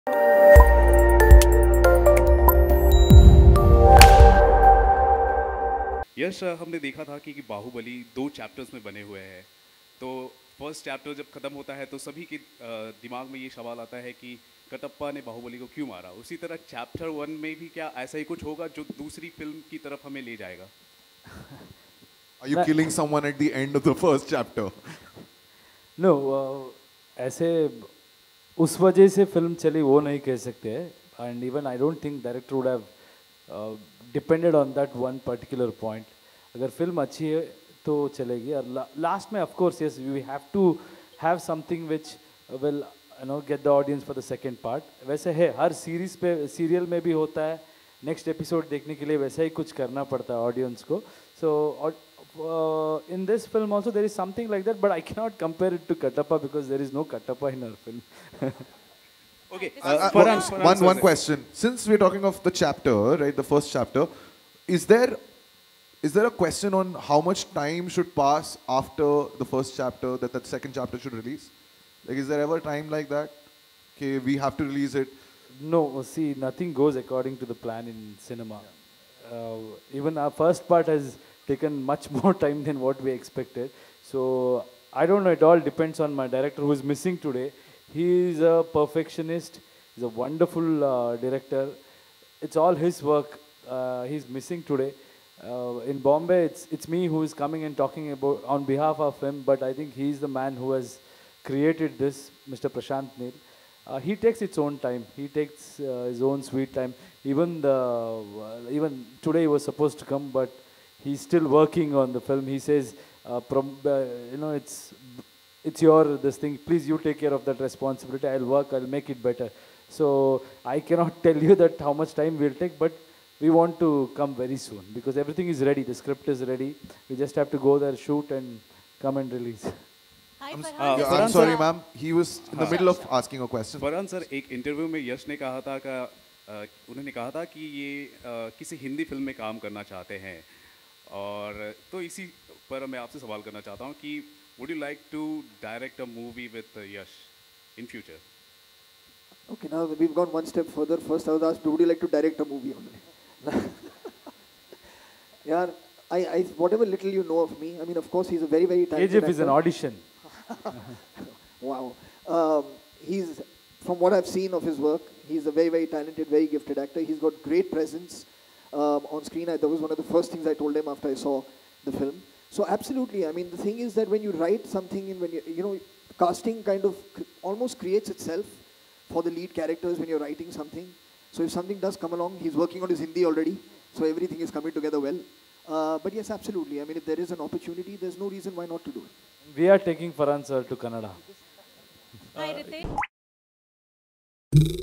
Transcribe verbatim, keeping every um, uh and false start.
यश, हमने देखा था कि, कि बाहुबली दो चैप्टर्स में बने हुए हैं। तो फर्स्ट चैप्टर जब खत्म होता है तो सभी के दिमाग में ये सवाल आता है कि कटप्पा ने बाहुबली को क्यों मारा। उसी तरह चैप्टर वन में भी क्या ऐसा ही कुछ होगा जो दूसरी फिल्म की तरफ हमें ले जाएगा? Are you killing someone at the end of the first chapter? No, uh, ऐसे उस वजह से फिल्म चली वो नहीं कह सकते हैं. And even I don't think director would have uh, depended on that one particular point. अगर फिल्म अच्छी है तो चलेगी. और लास्ट में of course yes we have to have something which will you know get the audience for the second part. वैसे है हर series पे सीरियल में भी होता है. नेक्स्ट एपिसोड देखने के लिए वैसा ही कुछ करना पड़ता है ऑडियंस को. So uh, in this film also there is something like that, but I cannot compare it to Kattappa because there is no Kattappa in our film. Okay. Uh, uh, Farhan, Farhan, one one question. Since we're talking of the chapter, right, the first chapter, is there is there a question on how much time should pass after the first chapter that that second chapter should release? Like, is there ever time like that? Okay, we have to release it. No, see, nothing goes according to the plan in cinema. Uh, even our first part has taken much more time than what we expected. So I don't know. It all depends on my director who is missing today. He is a perfectionist. He's a wonderful uh, director. It's all his work. Uh, he's missing today. Uh, in Bombay, it's it's me who is coming and talking about on behalf of him. But I think he's the man who has created this, Mister Prashant Neel. Uh, he takes its own time. He takes uh, his own sweet time. Even the uh, even today he was supposed to come, but he's still working on the film. He says, uh, prom uh, you know, it's it's your this thing. Please, you take care of that responsibility. I'll work. I'll make it better. So I cannot tell you that how much time we'll take, but we want to come very soon because everything is ready. The script is ready. We just have to go there, shoot, and come and release. I'm, uh, yeah, I'm sorry, ma'am. He was in the middle of asking a question. Farhan sir, एक interview में यश ने कहा था कि उन्होंने कहा था कि ये किसी हिंदी फिल्म में काम करना चाहते हैं, और तो इसी पर मैं आपसे सवाल करना चाहता हूँ कि would you like to direct a movie with Yash in future? Okay, now we've gone one step further. First, I was asked, would you like to direct a movie only? Yeah, I, I, whatever little you know of me, I mean, of course, he's a very, very talented K G F is an audition. Wow. Um, he's, from what I've seen of his work, he's a very, very talented, very gifted actor. He's got great presence um, on screen. I, that was one of the first things I told him after I saw the film. So absolutely, I mean, the thing is that when you write something, and when you, you know, casting kind of almost creates itself for the lead characters when you're writing something. So if something does come along, he's working on his Hindi already, so everything is coming together well. Uh, but yes, absolutely. I mean, if there is an opportunity, there's no reason why not to do it. We are taking Farhan sir to Kannada. Hi, Ritesh.